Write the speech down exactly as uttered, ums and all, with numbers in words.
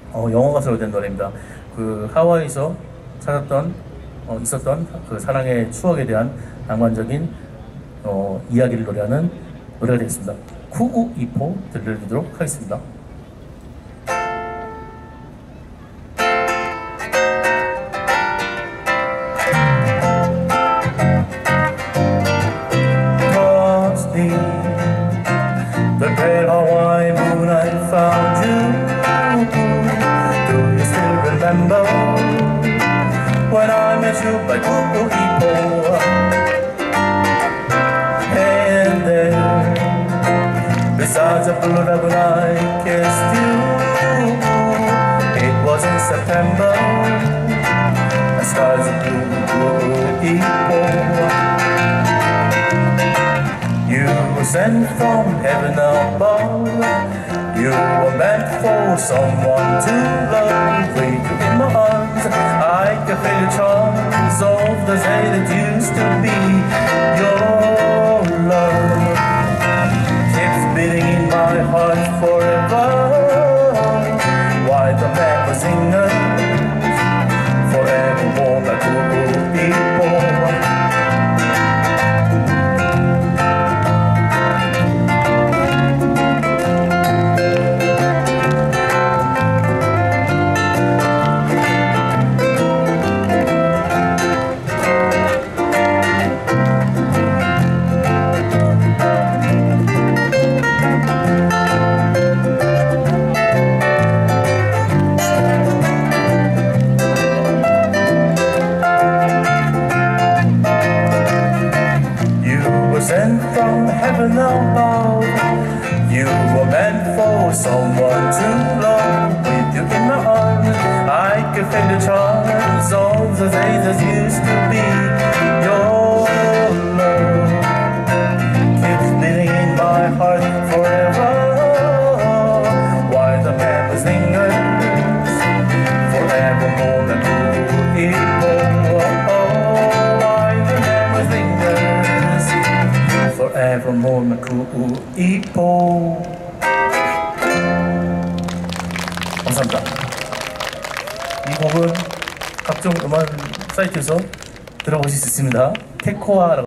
어, 영어 가수로 된 노래입니다. 그 하와이에서 찾았던 어, 있었던 그 사랑의 추억에 대한 낭만적인 어, 이야기를 노래하는 노래가 되겠습니다. 구우이포 들려드리도록 하겠습니다. The pale Hawaii moon I found you. Do you still remember when I met you by Ku'uipo? And there, beside the blue lagoon I kissed you. It was in September, the skies of blue Ku'uipo. You were sent from heaven above. You were meant for someone to love. With you in my arms, I can feel the charms of the day that used to be. Your love keeps beating in my heart forever. Why the man was singers forevermore like Ku'uipo. Sent from heaven above. You were meant for someone to love. With you in my arms, I can feel the charms of the days that used to be. Your love keeps beating in my heart forever. Why the man was lingers forevermore like Ku'uipo. Forevermore na Ku'uipo. 감사합니다. 이 곡은 각종 음원 사이트에서 들어보실 수 있습니다. 테코아라고